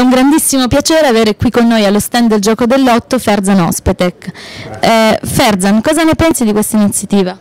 un grandissimo piacere avere qui con noi allo stand del Gioco del Lotto Ferzan Özpetek. Ferzan, cosa ne pensi di questa iniziativa?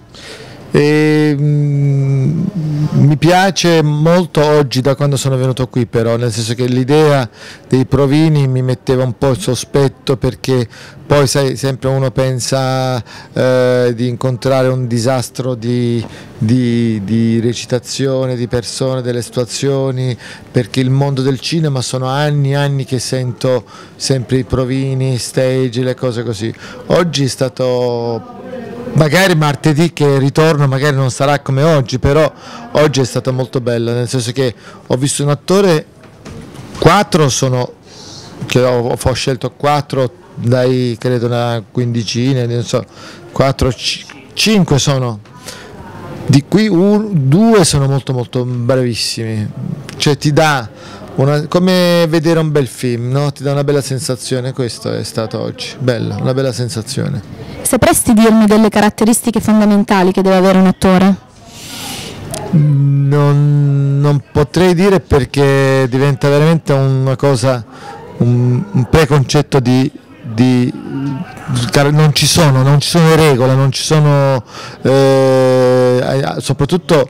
Mi piace molto oggi da quando sono venuto qui, però nel senso che l'idea dei provini mi metteva un po' il sospetto, perché poi sai, sempre uno pensa di incontrare un disastro di recitazione, di persone, delle situazioni, perché il mondo del cinema sono anni e anni che sento sempre i provini, stage, le cose così. Oggi è stato, magari martedì che ritorno magari non sarà come oggi, però oggi è stata molto bella, nel senso che ho visto un attore, 4 sono, che ho scelto 4 dai credo una quindicina, non so, 4, 5 sono, di cui 2 sono molto molto bravissimi, cioè ti dà come vedere un bel film, no? Ti dà una bella sensazione. Questo è stato oggi, bello, una bella sensazione. Sapresti dirmi delle caratteristiche fondamentali che deve avere un attore? Non potrei dire, perché diventa veramente una cosa, un preconcetto non ci sono le regole, non ci sono, soprattutto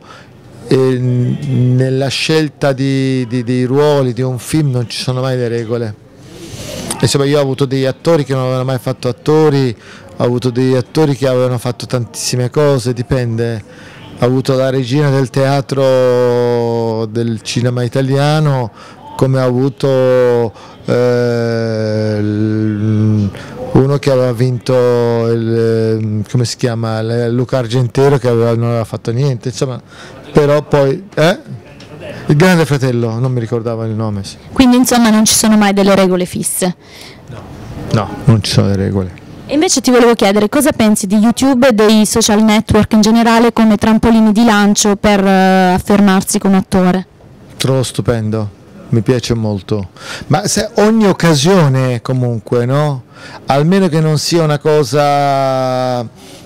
nella scelta dei ruoli di un film non ci sono mai le regole. Insomma, io ho avuto degli attori che non avevano mai fatto attori, ho avuto degli attori che avevano fatto tantissime cose, dipende. Ho avuto la regina del teatro del cinema italiano, come ho avuto uno che aveva vinto come si chiama, Luca Argentero, che non aveva fatto niente, insomma, però poi il Grande Fratello, non mi ricordavo il nome. Sì. Quindi insomma non ci sono mai delle regole fisse? No, non ci sono le regole. E invece ti volevo chiedere cosa pensi di YouTube e dei social network in generale come trampolini di lancio per affermarsi come attore? Trovo stupendo, mi piace molto, ma se ogni occasione comunque, no? Almeno che non sia una cosa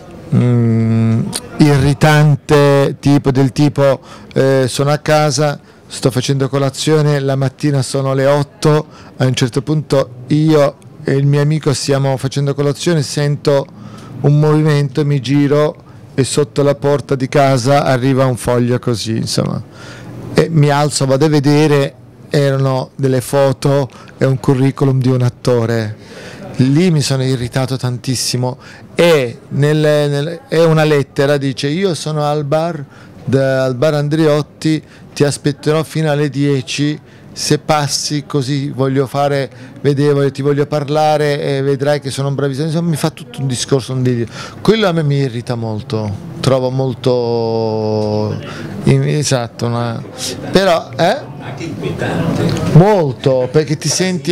irritante, del tipo sono a casa, sto facendo colazione, la mattina sono le 8, a un certo punto io e il mio amico stiamo facendo colazione, sento un movimento, mi giro e sotto la porta di casa arriva un foglio così, insomma, e mi alzo, vado a vedere, erano delle foto e un curriculum di un attore. Lì mi sono irritato tantissimo, e è una lettera, dice: io sono al bar Andriotti, ti aspetterò fino alle 10, se passi così voglio fare vedere, ti voglio parlare e vedrai che sono un bravissimo. Insomma, mi fa tutto un discorso, quello a me mi irrita molto, trovo molto esatto, però anche inquietante, molto, perché ti senti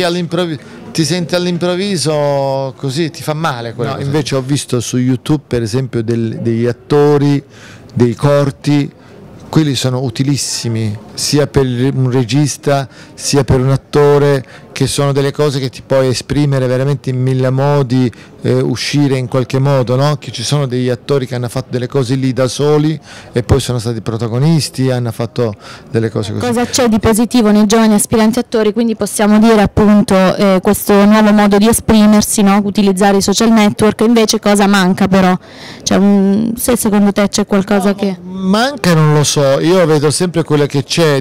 all'improvviso così, ti fa male. No, invece ho visto su YouTube per esempio degli attori, dei corti, quelli sono utilissimi sia per un regista sia per un attore, che sono delle cose che ti puoi esprimere veramente in 1000 modi, uscire in qualche modo, no? Che ci sono degli attori che hanno fatto delle cose lì da soli e poi sono stati protagonisti, hanno fatto delle cose così. Cosa c'è di positivo nei giovani aspiranti attori? Quindi possiamo dire appunto questo nuovo modo di esprimersi, no? Utilizzare i social network. Invece cosa manca però? Se secondo te c'è qualcosa che manca, non lo so, io vedo sempre quello che c'è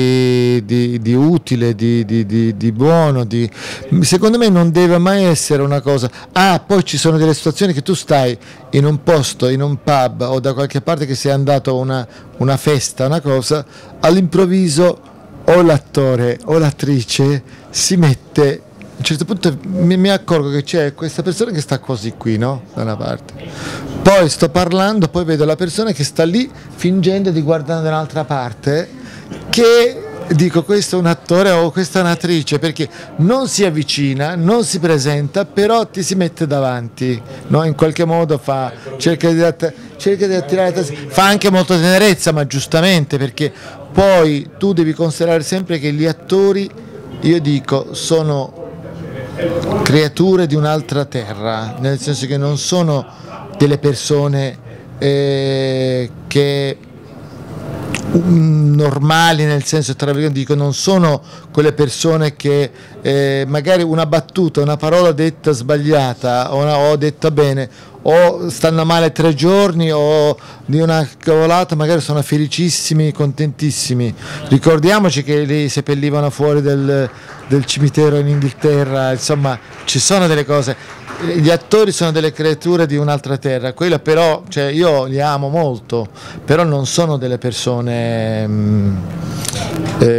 di utile, di buono, secondo me non deve mai essere una cosa. Poi ci sono delle situazioni che tu stai in un posto, in un pub o da qualche parte, che sei andato a una festa, una cosa, all'improvviso o l'attore o l'attrice si mette, a un certo punto mi accorgo che c'è questa persona che sta così qui, no? Da una parte, poi sto parlando, poi vedo la persona che sta lì fingendo di guardare da un'altra parte, che dico: questo è un attore o questa è un'attrice, perché non si avvicina, non si presenta, però ti si mette davanti, no? In qualche modo cerca di attirare la fa anche molta tenerezza, ma giustamente, perché poi tu devi considerare sempre che gli attori, io dico, sono creature di un'altra terra, nel senso che non sono delle persone che normali, nel senso, tra virgolette, dico, non sono quelle persone che magari una battuta, una parola detta sbagliata o detta bene, o stanno male 3 giorni, o di una cavolata magari sono felicissimi, contentissimi. Ricordiamoci che li seppellivano fuori del cimitero in Inghilterra, insomma ci sono delle cose. Gli attori sono delle creature di un'altra terra, quella però, cioè, io li amo molto, però non sono delle persone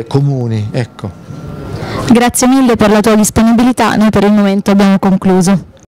comuni, ecco. Grazie mille per la tua disponibilità, noi per il momento abbiamo concluso.